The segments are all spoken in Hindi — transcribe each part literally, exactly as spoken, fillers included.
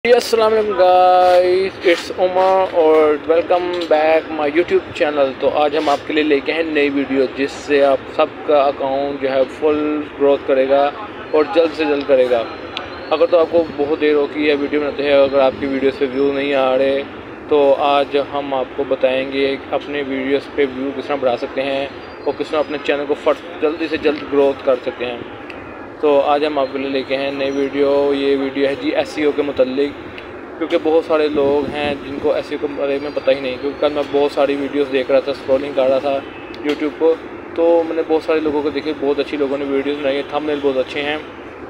अस्सलाम वालेकुम गाइस, इट्स उमर और welcome back my YouTube channel. तो आज हम आपके लिए लेके हैं नई वीडियो जिससे आप सबका अकाउंट जो है फुल ग्रोथ करेगा और जल्द से जल्द करेगा। अगर तो आपको बहुत देर हो कि यह वीडियो बनाते हैं, अगर आपकी वीडियो से व्यू नहीं आ रहे तो आज हम आपको बताएंगे अपने वीडियोस पे व्यू किस तरह बढ़ा सकते हैं और किस तरह अपने चैनल को फट जल्दी से जल्द ग्रोथ कर सकते हैं। तो आज हम आपके लिए लेके हैं नई वीडियो। ये वीडियो है जी एसईओ के मुतालिक, क्योंकि बहुत सारे लोग हैं जिनको एसईओ के बारे में पता ही नहीं। क्योंकि कल मैं बहुत सारी वीडियोस देख रहा था, स्क्रॉलिंग कर रहा था यूट्यूब को, तो मैंने बहुत सारे लोगों को देखे, बहुत अच्छी लोगों ने वीडियोस बनाई है, थंबनेल बहुत अच्छे हैं,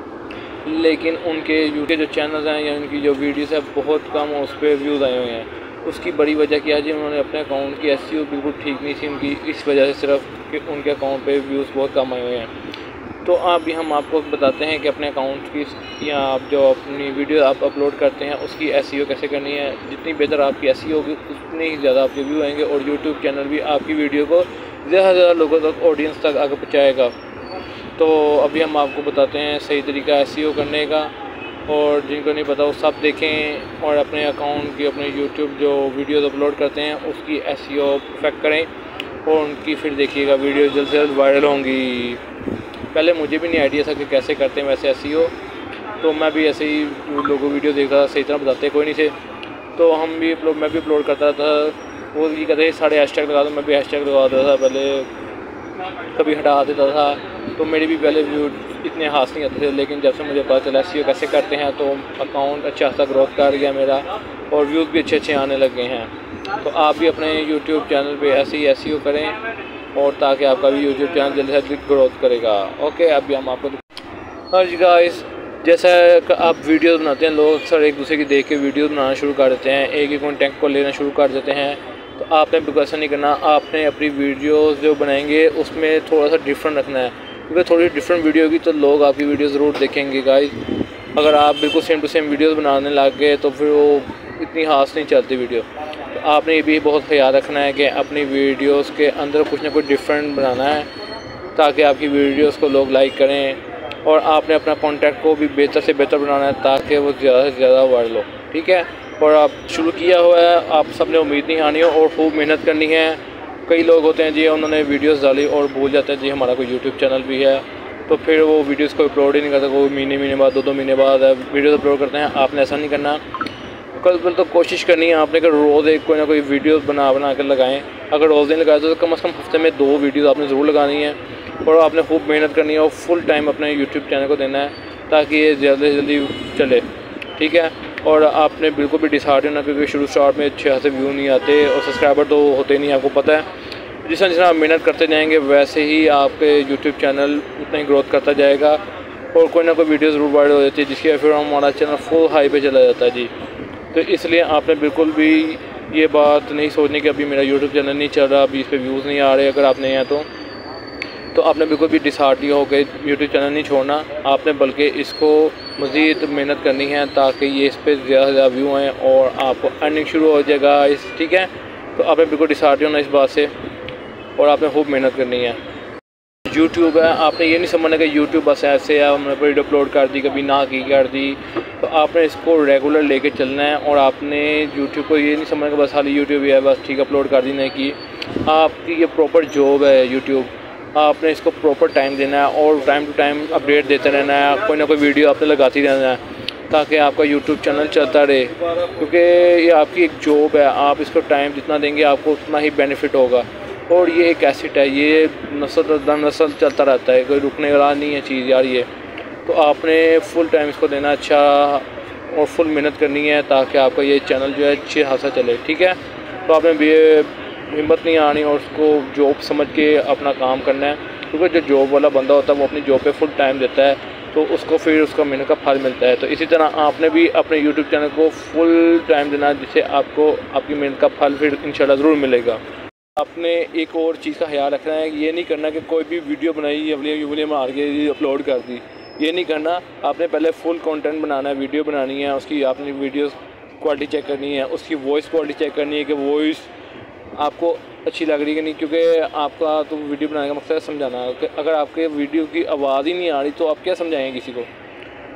लेकिन उनके यूट्यूब जो चैनल्स हैं या उनकी जो वीडियोस है बहुत कम उस पर व्यूज़ आए हुए हैं। उसकी बड़ी वजह क्या है जी, उन्होंने अपने अकाउंट की एसईओ बिल्कुल ठीक नहीं थी उनकी, इस वजह से सिर्फ कि उनके अकाउंट पे व्यूज़ बहुत कम आए हुए हैं। तो आप भी हम आपको बताते हैं कि अपने अकाउंट की या आप जो अपनी वीडियो आप अपलोड करते हैं उसकी एसईओ कैसे करनी है। जितनी बेहतर आपकी एसईओ होगी उतने ही ज़्यादा आपके व्यू आएंगे और यूट्यूब चैनल भी आपकी वीडियो को ज़्यादा से ज़्यादा लोगों तक, ऑडियंस तक आगे पहुँचाएगा। तो अभी हम आपको बताते हैं सही तरीका एसईओ करने का, और जिनको नहीं पता वो सब देखें और अपने अकाउंट की, अपने यूट्यूब जो वीडियोज़ अपलोड करते हैं उसकी एसईओ परफेक्ट करें और उनकी फिर देखिएगा वीडियो जल्द से जल्द वायरल होंगी। पहले मुझे भी नहीं आइडिया था कि कैसे करते हैं वैसे एसईओ, तो मैं भी ऐसे ही लोगों वीडियो देखता था, सही तरह बताते कोई नहीं थे, तो हम भी अपलोड मैं भी अपलोड करता था। वो ये कहते हैं सारे हैशटैग लगा दो, मैं भी हैशटैग लगा देता था, पहले कभी हटा देता था, तो मेरे भी पहले व्यू इतने हाथ नहीं आते थे। लेकिन जब से मुझे पता चला एसईओ कैसे करते हैं तो अकाउंट अच्छा खासा ग्रोथ कर गया मेरा और व्यूज़ भी अच्छे अच्छे आने लग गए हैं। तो आप भी अपने यूट्यूब चैनल पर ऐसे ही एसईओ करें और ताकि आपका भी यूट्यूब चैनल जल्दी से जल्दी ग्रोथ करेगा। ओके, अभी हम आपको हाँ जी गाइस, जैसा आप वीडियोस बनाते हैं, लोग अक्सर एक दूसरे की देख के वीडियोस बनाना शुरू कर देते हैं, एक ही कॉन्टेंट को लेना शुरू कर देते हैं। तो आपने बिल्कुल ऐसा नहीं करना, आपने अपनी वीडियोस जो बनाएंगे उसमें थोड़ा सा डिफरेंट रखना है, क्योंकि थोड़ी डिफरेंट वीडियो होगी तो लोग आपकी वीडियो ज़रूर देखेंगे गाइस। अगर आप बिल्कुल सेम टू सेम वीडियोज़ बनाने लग गए तो फिर वो इतनी खास नहीं चलती वीडियो। तो आपने ये भी बहुत ख्याल रखना है कि अपनी वीडियोस के अंदर कुछ ना कुछ डिफरेंट बनाना है ताकि आपकी वीडियोस को लोग लाइक करें, और आपने अपना कॉन्टेंट को भी बेहतर से बेहतर बनाना है ताकि वो ज़्यादा से ज़्यादा वायरल हो। ठीक है, और आप शुरू किया हुआ है, आप सब ने उम्मीद नहीं आनी हो और खूब मेहनत करनी है। कई लोग होते हैं जी, उन्होंने वीडियोज़ डाली और भूल जाते हैं जी हमारा कोई यूट्यूब चैनल भी है, तो फिर वो वीडियोज़ को अपलोड ही नहीं करते, वो महीने महीने बाद, दो दो महीने बाद वीडियोज़ अपलोड करते हैं। आपने ऐसा नहीं करना, कल कल तो कोशिश करनी है आपने कि रोज़ एक कोई ना कोई वीडियो बना बना कर लगाएं। अगर रोज़ नहीं लगाए तो कम से कम हफ्ते में दो वीडियो आपने ज़रूर लगानी है, और आपने खूब मेहनत करनी है और फुल टाइम अपने यूट्यूब चैनल को देना है ताकि ये जल्दी से जल्दी चले। ठीक है, और आपने बिल्कुल भी डिसहार्ट होना, क्योंकि शुरू स्टार्ट में अच्छे खासे व्यू नहीं आते और सब्सक्राइबर तो होते नहीं, आपको पता है। जिस तरह जिस तरह आप मेहनत करते जाएंगे वैसे ही आपके यूट्यूब चैनल उतना ही ग्रोथ करता जाएगा और कोई ना कोई वीडियो ज़रूर वायरल हो जाती है, जिसकी फिर हमारा चैनल फुल हाई पे चला जाता है जी। तो इसलिए आपने बिल्कुल भी ये बात नहीं सोचनी कि अभी मेरा यूट्यूब चैनल नहीं चल रहा, अभी इस पर व्यूज़ नहीं आ रहे। अगर आप नहीं हैं तो तो आपने बिल्कुल भी डिसहार्ट हो के यूट्यूब चैनल नहीं छोड़ना, आपने बल्कि इसको मज़ीद मेहनत करनी है ताकि ये इस पर ज़्यादा से ज़्यादा व्यू आएँ और आपको अर्निंग शुरू हो जाएगा इस। ठीक है, तो आपने बिल्कुल डिसहार्ट होना इस बात से और आपने खूब मेहनत करनी है। यूट्यूब है, आपने ये नहीं समझना कि यूट्यूब बस ऐसे है, हमने वीडियो अपलोड कर दी कभी ना की कर दी, तो आपने इसको रेगुलर लेके चलना है। और आपने यूट्यूब को ये नहीं समझना कि बस खाली यूट्यूब ही है, बस ठीक अपलोड कर दी नहीं की। आपकी ये प्रॉपर जॉब है यूट्यूब, आपने इसको प्रॉपर टाइम देना है और टाइम टू टाइम अपडेट देते रहना है, कोई ना कोई वीडियो आपने लगाती रहना है ताकि आपका यूट्यूब चैनल चलता रहे, क्योंकि ये आपकी एक जॉब है। आप इसको टाइम जितना देंगे आपको उतना ही बेनिफिट होगा, और ये एक एसिड है, ये नस्ल दर नस्ल चलता रहता है, कोई रुकने वाला नहीं है चीज़ यार ये। तो आपने फुल टाइम इसको देना अच्छा और फुल मेहनत करनी है ताकि आपका ये चैनल जो है अच्छे खासा चले। ठीक है, तो आपने भी हिम्मत नहीं आनी और उसको जॉब समझ के अपना काम करना है, क्योंकि जो जॉब वाला बंदा होता है वो अपनी जॉब पे फुल टाइम देता है तो उसको फिर उसका मेहनत का फल मिलता है। तो इसी तरह आपने भी अपने यूट्यूब चैनल को फुल टाइम देना, जिससे आपको आपकी मेहनत का फल फिर इंशाल्लाह ज़रूर मिलेगा। आपने एक और चीज़ का ख्याल रखना है, ये नहीं करना कि कोई भी वीडियो बनाई अवलिया उवलिया मार के अपलोड कर दी, ये नहीं करना। आपने पहले फुल कंटेंट बनाना है, वीडियो बनानी है, उसकी आपने वीडियो क्वालिटी चेक करनी है, उसकी वॉइस क्वालिटी चेक करनी है कि वॉइस आपको अच्छी लग रही है कि नहीं, क्योंकि आपका तो वीडियो बनाने का मकसद है समझाना। कि अगर आपके वीडियो की आवाज़ ही नहीं आ रही तो आप क्या समझाएंगे किसी को।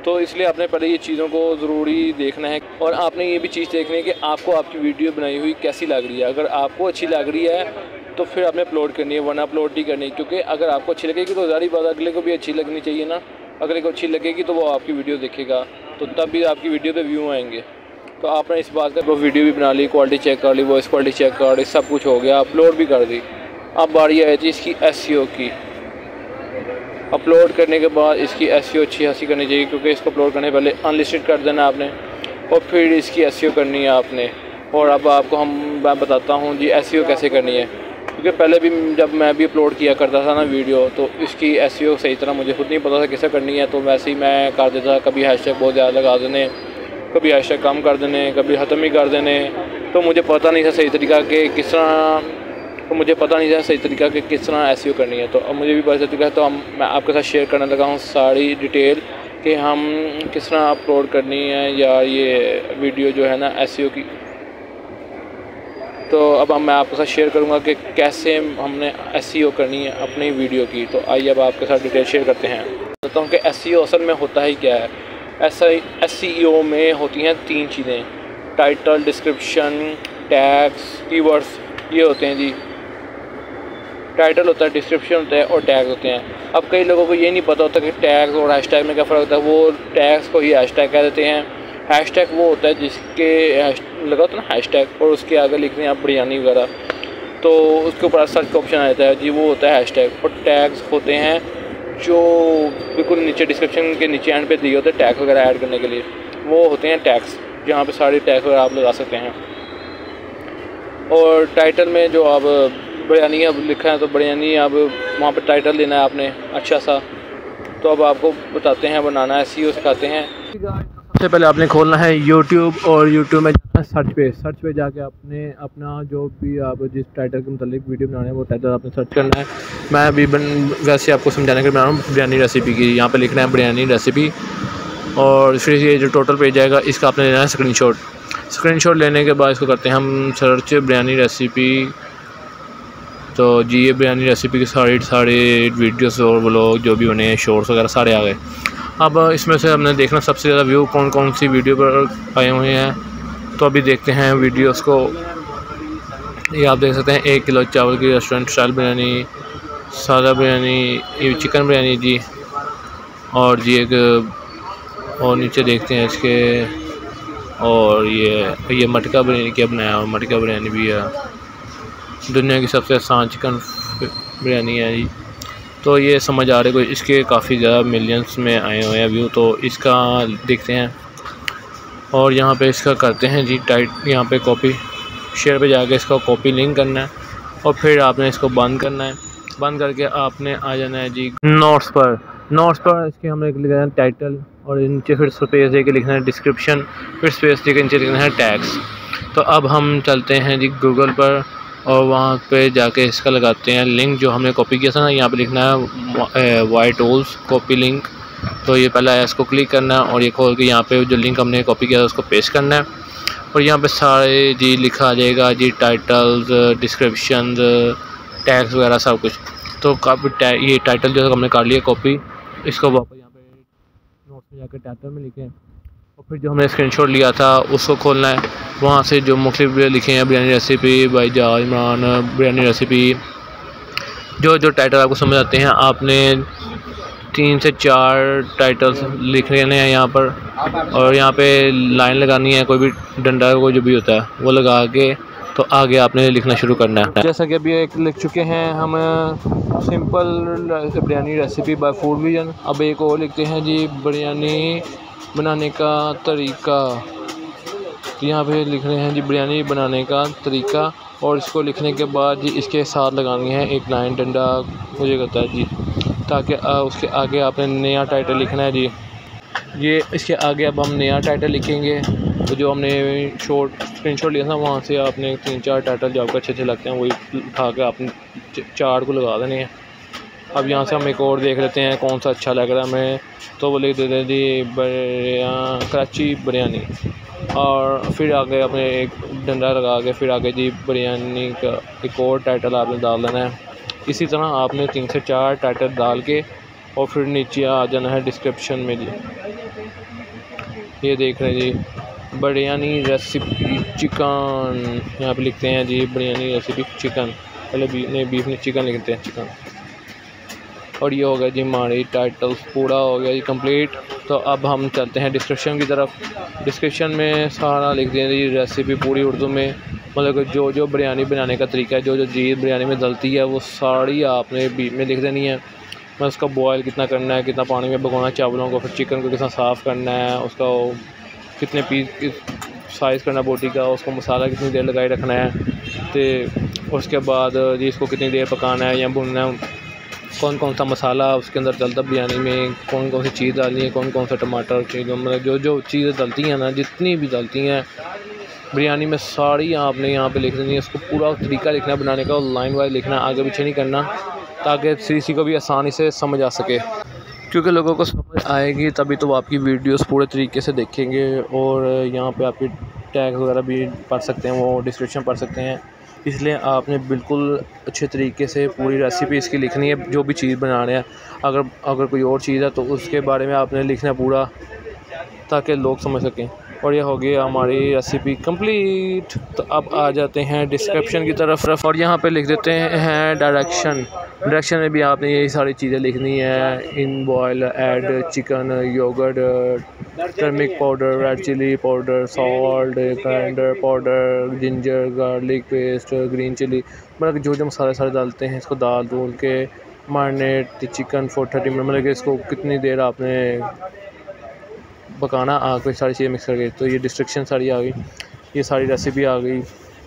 तो इसलिए आपने पहले ये चीज़ों को ज़रूरी देखना है और आपने ये भी चीज़ देखनी है कि आपको आपकी वीडियो बनाई हुई कैसी लग रही है। अगर आपको अच्छी लग रही है तो फिर आपने अपलोड करनी है, वरना अपलोड नहीं करनी, क्योंकि अगर आपको अच्छी लगेगी तो ज़ाहिर बात अगले को भी अच्छी लगनी चाहिए ना। अगले को अच्छी लगेगी तो वो आपकी वीडियो देखेगा, तो तब भी आपकी वीडियो पे व्यू आएंगे। तो आपने इस बात का वीडियो भी बना ली, क्वालिटी चेक कर ली, वॉइस क्वालिटी चेक कर ली, सब कुछ हो गया, अपलोड भी कर दी। अब बारी आई थी इसकी एसईओ की। अपलोड करने के बाद इसकी एसईओ अच्छी खासी करनी चाहिए, क्योंकि इसको अपलोड करने पहले अनलिस्टेड कर देना आपने और फिर इसकी एसईओ करनी है आपने। और अब आपको हम मैं बताता हूँ जी एसईओ कैसे करनी है, क्योंकि पहले भी जब मैं भी अपलोड किया करता था ना वीडियो, तो इसकी एसईओ सही तरह मुझे खुद नहीं पता था कैसे करनी है। तो वैसे ही मैं कर देता, कभी हैशटैग बहुत ज़्यादा लगा देने, कभी हैशटैग कम कर देने, कभी ख़त्म ही कर देने। तो मुझे पता नहीं था सही तरीका कि किस तरह तो मुझे पता नहीं था सही तरीका कि किस तरह एसईओ करनी है। तो अब मुझे भी पता चल चुका है, तो हम मैं आपके साथ शेयर करने लगा हूँ सारी डिटेल कि हम किस तरह अपलोड करनी है या ये वीडियो जो है ना एसईओ की। तो अब मैं आपके साथ शेयर करूँगा कि कैसे हमने एसईओ करनी है अपनी वीडियो की। तो आइए अब आपके साथ डिटेल शेयर करते हैं। बताता हूँ कि एसईओ असल में होता ही क्या है। ऐसा एसईओ में होती हैं तीन चीज़ें, टाइटल, डिस्क्रिप्शन, टैग्स, कीवर्ड्स, ये होते हैं जी। टाइटल होता है, डिस्क्रिप्शन होता है और टैग्स होते हैं। अब कई लोगों को ये नहीं पता होता कि टैग्स और हैशटैग में क्या फ़र्क होता है। वो टैग्स को ही हैशटैग कह देते हैं। हैशटैग वो होता है जिसके लगा होता है ना हैशटैग, और उसके आगे लिखते हैं आप बिरयानी वगैरह, तो उसके ऊपर सर्च का ऑप्शन आ जाता है जी, वो होता है हैशटैग। और टैग्स होते हैं जो बिल्कुल नीचे डिस्क्रिप्शन के नीचे एंड पे दिए होते हैं टैग वगैरह ऐड करने के लिए, वो होते हैं टैग्स, जहाँ पे सारे टैग वगैरह आप लगा सकते हैं। और टाइटल में जो आप बिरयानी अब लिखा है तो बिरयानी अब वहाँ पे टाइटल देना है आपने अच्छा सा। तो अब आपको बताते हैं बनाना, एसईओ सिखाते हैं। सबसे पहले आपने खोलना है यूट्यूब और यूट्यूब में जाना है सर्च पे। सर्च पे जाके आपने अपना जो भी आप जिस टाइटल के मुतालिक वीडियो बनाना है वो टाइटल आपने सर्च करना है। मैं अभी वैसे आपको समझाने के लिए बना रहा हूँ बिरयानी रेसिपी की। यहाँ पे लिखना है बिरयानी रेसिपी और फिर ये जो टोटल पेज आएगा इसका आपने लेना है स्क्रीनशॉट। स्क्रीनशॉट लेने के बाद इसको करते हैं हम सर्च बिरयानी रेसिपी। तो जी ये बिरयानी रेसिपी के सारे सारे वीडियोस और व्लॉग जो भी बने हैं, शॉर्ट्स वगैरह सारे आ गए। अब इसमें से हमने देखना सबसे ज़्यादा व्यू कौन कौन सी वीडियो पर आए हुए हैं। तो अभी देखते हैं वीडियोस को। ये आप देख सकते हैं एक किलो चावल की रेस्टोरेंट स्टाइल बिरयानी, सादा बिरयानी, ये चिकन बिरयानी जी, और जी एक और नीचे देखते हैं इसके, और ये ये मटका बिरयानी क्या बनाया हुआ, मटका बिरयानी भी है। दुनिया की सबसे आसान चिकन बिरयानी है जी। तो ये समझ आ रहे कोई, इसके काफ़ी ज़्यादा मिलियंस में आए हुए हैं व्यू। तो इसका देखते हैं और यहाँ पे इसका करते हैं जी टाइट, यहाँ पे कॉपी शेयर पे जाके इसका कॉपी लिंक करना है और फिर आपने इसको बंद करना है। बंद करके आपने आ जाना है जी नोट्स पर। नोट्स पर इसके हमने लिखना है टाइटल और नीचे फिर स्पेस दे के लिखना है डिस्क्रिप्शन, फिर स्पेस दे के नीचे लिखना है टैग्स। तो अब हम चलते हैं जी गूगल पर और वहाँ पे जाके इसका लगाते हैं लिंक जो हमने कॉपी किया था ना। यहाँ पे लिखना है वाई टूल्स कॉपी लिंक। तो ये पहला है, इसको क्लिक करना है और ये खोल के यहाँ पे जो लिंक हमने कॉपी किया था उसको पेस्ट करना है और यहाँ पे सारे जी लिखा आ जाएगा जी टाइटल्स, डिस्क्रिप्शन, टैग्स वगैरह सब कुछ। तो काफ़ी ये टाइटल जो हमने कर लिया कॉपी, इसको वापस यहाँ पे नोट्स में जाकर टाइटल में लिखें और फिर जो हमने स्क्रीनशॉट लिया था उसको खोलना है। वहाँ से जो मुख्तलिफ लिखे हैं बिरयानी रेसिपी बाई जहाज इमरान, बिरयानी रेसिपी, जो जो टाइटल आपको समझ आते हैं आपने तीन से चार टाइटल्स लिख लेने हैं यहाँ पर और यहाँ पे लाइन लगानी है, कोई भी डंडा कोई जो भी होता है वो लगा के तो आगे आपने लिखना शुरू करना है। जैसा कि अभी एक लिख चुके हैं हम simple biryani recipe by food vision. अब एक और लिखते हैं जी बिरयानी बनाने का तरीका। तो यहाँ पे लिख रहे हैं जी बिरयानी बनाने का तरीका और इसको लिखने के बाद जी इसके साथ लगानी है एक लाइन डंडा मुझे कहता है जी, ताकि उसके आगे आपने नया टाइटल लिखना है जी। ये इसके आगे अब हम नया टाइटल लिखेंगे। तो जो हमने शॉर्ट स्क्रीनशॉट लिया था वहाँ से आपने तीन चार टाइटल जो आपको अच्छे अच्छे लगते हैं वही उठा के आपने चार को लगा देने हैं। अब यहाँ से हम एक और देख लेते हैं कौन सा अच्छा लग रहा है हमें। तो वो लिख देते हैं जी कराची बिरयानी और फिर आगे अपने एक डंडा लगा के फिर आगे जी बिरयानी का एक और टाइटल आपने डाल देना है। इसी तरह आपने तीन से चार टाइटल डाल के और फिर नीचे आ जाना है डिस्क्रिप्शन में जी। ये देख रहे हैं जी, बिरयानी रेसिपी चिकन, यहाँ पे लिखते हैं जी बिरयानी रेसिपी चिकन, पहले बीफ नहीं बीफ नहीं चिकन लिखते हैं चिकन। और ये हो गया जी हमारी टाइटल पूरा हो गया जी कंप्लीट। तो अब हम चलते हैं डिस्क्रिप्शन की तरफ। डिस्क्रिप्शन में सारा लिख दिया जी रेसिपी पूरी उर्दू में, मतलब जो जो बिरयानी बनाने का तरीका है, जो जो चीज़ बिरयानी में डलती है वो सारी आपने बीच में लिख देनी है। मैं उसका बॉयल कितना करना है, कितना पानी में पकाना चावलों को, फिर चिकन को कितना साफ़ करना है, उसका कितने पीस साइज़ करना बोटी का, उसको मसाला कितनी देर लगाए रखना है, तो उसके बाद जी इसको कितनी देर पकाना है या भुनना है, कौन कौन सा मसाला उसके अंदर डलता बिरयानी में, कौन कौन सी चीज़ डालनी है, कौन कौन सा टमाटर चीज़, मतलब जो जो चीज़ें डलती हैं ना, जितनी भी डलती हैं बिरयानी में सारी आपने यहाँ पे लिख देनी है। उसको पूरा तरीका लिखना है बनाने का, और लाइन वाइज लिखना, आगे पीछे नहीं करना, ताकि किसी को भी आसानी से समझ आ सके, क्योंकि लोगों को समझ आएगी तभी तो वो आपकी वीडियोस पूरे तरीके से देखेंगे। और यहाँ पे आपके टैग वगैरह भी पढ़ सकते हैं, वो डिस्क्रिप्शन पढ़ सकते हैं। इसलिए आपने बिल्कुल अच्छे तरीके से पूरी रेसिपी इसकी लिखनी है, जो भी चीज़ बना रहे हैं। अगर अगर कोई और चीज़ है तो उसके बारे में आपने लिखना है पूरा, ताकि लोग समझ सकें। और ये हो गई हमारी रेसिपी कंप्लीट। तो अब आ जाते हैं डिस्क्रिप्शन की तरफ, और यहाँ पे लिख देते हैं डायरेक्शन। डायरेक्शन में भी आपने यही सारी चीज़ें लिखनी है। In boil add chicken, yoghurt, turmeric powder, red chilli powder, salt, grinder powder, ginger garlic paste, green chilli, मतलब जो जो मसाले सारे डालते हैं इसको डाल दूल के marinate chicken for thirty minute, मतलब कि इसको कितनी देर आपने पकाना, आग पे सारी चीज़ें मिक्स करके। तो ये डिस्क्रिप्शन सारी आ गई, ये सारी रेसिपी आ गई,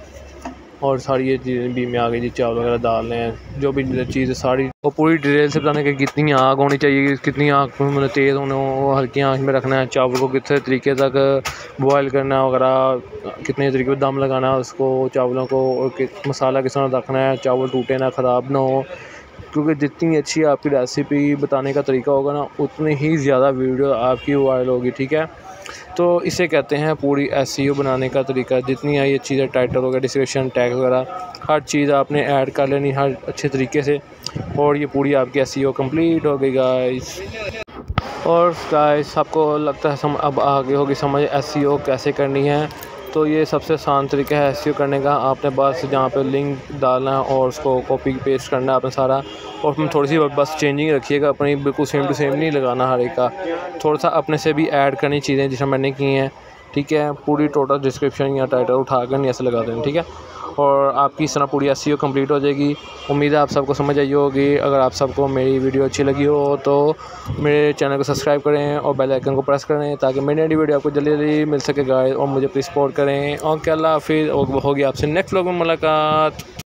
और सारी ये चीज़ें भी में आ गई जी, चावल वगैरह डालने हैं, जो भी चीज़ सारी, और पूरी डिटेल से बताने कि कितनी आग होनी चाहिए, कितनी आग मतलब तेज़ होने हो, हल्की आँच में रखना है, चावल को कितने तरीके तक बॉयल करना है वगैरह, कितने तरीके पर दम लगाना है उसको चावलों को, और मसाला किस तरह रखना है, चावल टूटे ना, ख़राब ना हो। क्योंकि जितनी अच्छी आपकी रेसिपी बताने का तरीका होगा ना, उतनी ही ज़्यादा वीडियो आपकी वायरल होगी, ठीक है। तो इसे कहते हैं पूरी एसईओ बनाने का तरीका। जितनी है ये चीज़ें, टाइटल वगैरह, डिस्क्रिप्शन, टैग वगैरह, हर चीज़ आपने ऐड कर लेनी हर अच्छे तरीके से, और ये पूरी आपकी एसईओ कंप्लीट हो गई गाइस। और गाइस आपको लगता है सम अब आगे होगी समझ एसईओ कैसे करनी है। तो ये सबसे आसान तरीका है एसईओ करने का। आपने बस जहाँ पे लिंक डालना है और उसको कॉपी पेस्ट करना है आपने सारा, और उसमें थोड़ी सी बस चेंजिंग रखिएगा अपनी, बिल्कुल सेम टू सेम नहीं लगाना हर एक का, थोड़ा सा अपने से भी ऐड करनी चीज़ें जिसमें मैंने की हैं, ठीक है। पूरी टोटल डिस्क्रिप्शन या टाइटल उठा कर नहीं ऐसे लगा देना, ठीक है। और आपकी इस तरह पूरी एसईओ कंप्लीट हो जाएगी। उम्मीद है आप सबको समझ आई होगी। अगर आप सबको मेरी वीडियो अच्छी लगी हो तो मेरे चैनल को सब्सक्राइब करें और बेल आइकन को प्रेस करें, ताकि मेरी नई वीडियो आपको जल्दी जल्दी मिल सके गाइस, और मुझे प्लीज़ सपोर्ट करें। और क्या अल्लाह हाफिज़, और होगी आपसे नेक्स्ट व्लॉग में मुलाकात।